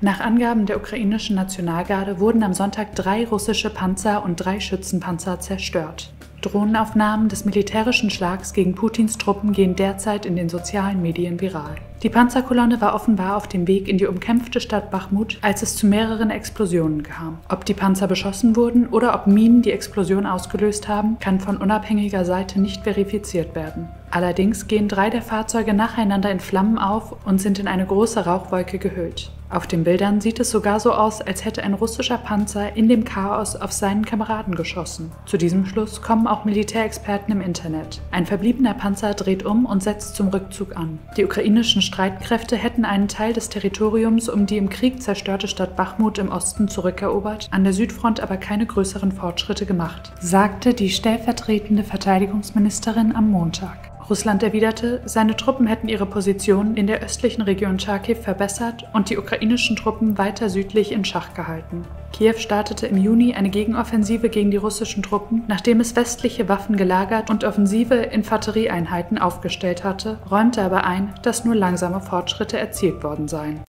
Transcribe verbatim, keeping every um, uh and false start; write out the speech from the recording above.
Nach Angaben der ukrainischen Nationalgarde wurden am Sonntag drei russische Panzer und drei Schützenpanzer zerstört. Drohnenaufnahmen des militärischen Schlags gegen Putins Truppen gehen derzeit in den sozialen Medien viral. Die Panzerkolonne war offenbar auf dem Weg in die umkämpfte Stadt Bachmut, als es zu mehreren Explosionen kam. Ob die Panzer beschossen wurden oder ob Minen die Explosion ausgelöst haben, kann von unabhängiger Seite nicht verifiziert werden. Allerdings gehen drei der Fahrzeuge nacheinander in Flammen auf und sind in eine große Rauchwolke gehüllt. Auf den Bildern sieht es sogar so aus, als hätte ein russischer Panzer in dem Chaos auf seinen Kameraden geschossen. Zu diesem Schluss kommen auch Militärexperten im Internet. Ein verbliebener Panzer dreht um und setzt zum Rückzug an. Die ukrainischen Streitkräfte hätten einen Teil des Territoriums um die im Krieg zerstörte Stadt Bachmut im Osten zurückerobert, an der Südfront aber keine größeren Fortschritte gemacht, sagte die stellvertretende Verteidigungsministerin am Montag. Russland erwiderte, seine Truppen hätten ihre Position in der östlichen Region Charkiw verbessert und die ukrainischen Truppen weiter südlich in Schach gehalten. Kiew startete im Juni eine Gegenoffensive gegen die russischen Truppen, nachdem es westliche Waffen gelagert und offensive Infanterieeinheiten aufgestellt hatte, räumte aber ein, dass nur langsame Fortschritte erzielt worden seien.